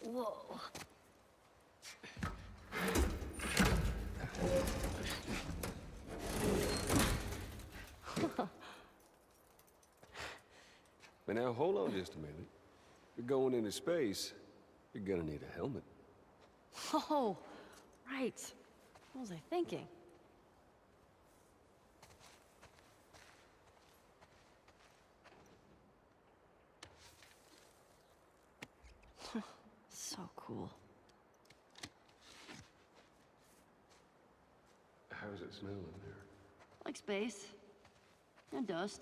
Whoa. But now, hold on just a minute. You're going into space, you're gonna need a helmet. Oh, right. What was I thinking? So cool. How's it smell in there? Like space. And dust.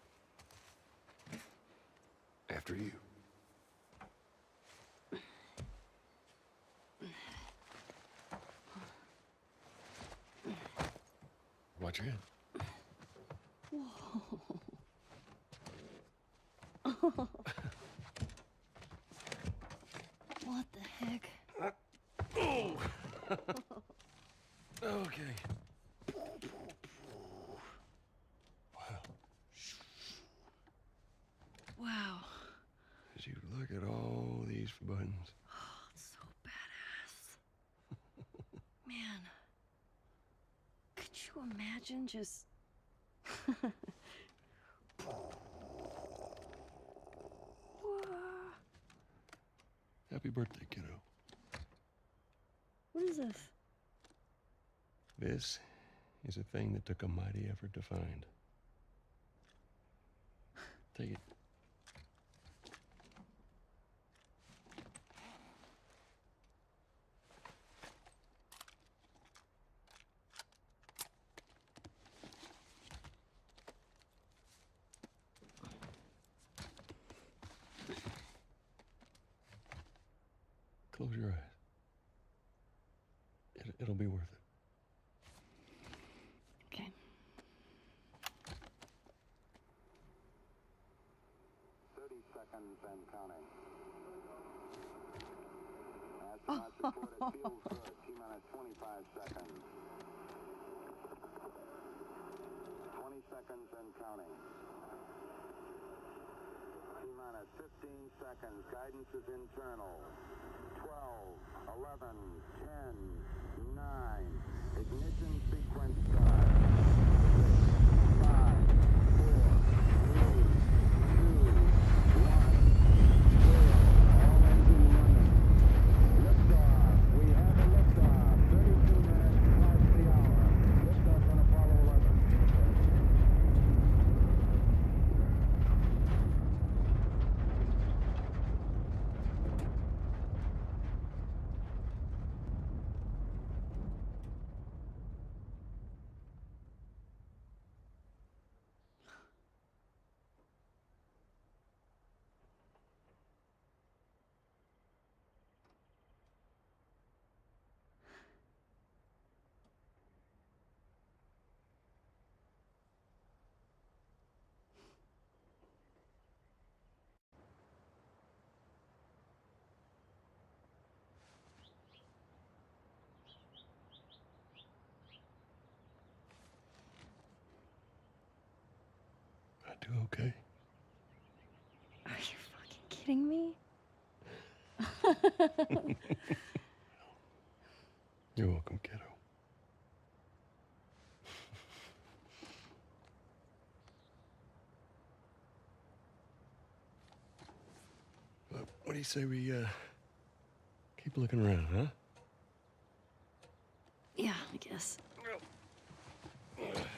After you. Watch your head. What the heck? Oh! Okay. Wow. As you look at all these buttons. Oh, it's so badass. Man. Could you imagine just... Happy birthday, kiddo. What is this? This is a thing that took a mighty effort to find. Take it. Close your eyes. It'll be worth it. Okay. 30 seconds and counting. Astronauts report it feels good. T-minus 25 seconds. 20 seconds and counting. T-minus 15 seconds. Guidance is internal. 12, 11, 10, 9. Ignition sequence start. 5, 4, 3, 2, 1, 0. All engine running. Liftoff. We have a liftoff. 32 minutes past the hour. Liftoff on Apollo 11. I do okay. Are you fucking kidding me? You're welcome, kiddo. What do you say we, keep looking around, huh? Yeah, I guess. Oh.